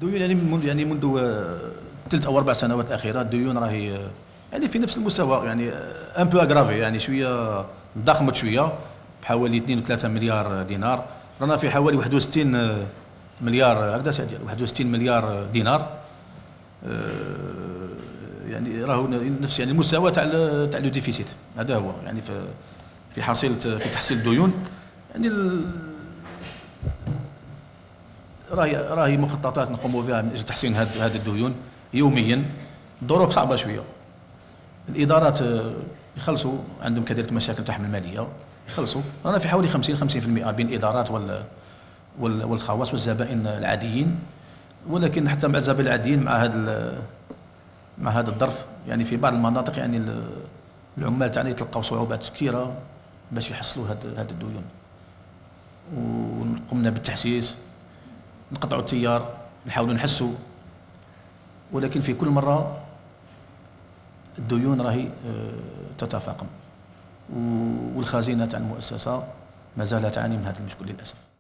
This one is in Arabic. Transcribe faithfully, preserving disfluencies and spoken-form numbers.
الديون يعني منذ يعني منذ ثلاث او اربع سنوات الاخيره الديون راهي يعني في نفس المستوى، يعني ان بو اغرافي، يعني شويه ضخمت شويه بحوالي اثنين وثلاثة مليار دينار. رانا في حوالي واحد وستين مليار هكذا سعدي، واحد وستين مليار دينار. يعني راهو نفس يعني المستوى تاع تاع لو ديفيسيت، هذا هو يعني في في حصيله في تحصيل الديون. يعني راهي راهي مخططات نقوموا بها من اجل تحسين هذه الديون يوميا. الظروف صعبه شويه، الادارات يخلصوا عندهم كذلك مشاكل تحمل الماليه يخلصوا. رانا في حوالي خمسين خمسين بالمئة بين الادارات وال والخواص والزبائن العاديين، ولكن حتى مع الزبائن العاديين مع هذا مع هذا الظرف يعني في بعض المناطق يعني العمال تاعنا يتلقاو صعوبات كثيره باش يحصلوا هذه الديون. وقمنا بالتحسيس، نقطعوا التيار، نحاولوا نحسوا، ولكن في كل مره الديون راهي تتفاقم، والخزينه تاع المؤسسه ما زالت تعاني من هذا المشكل للاسف.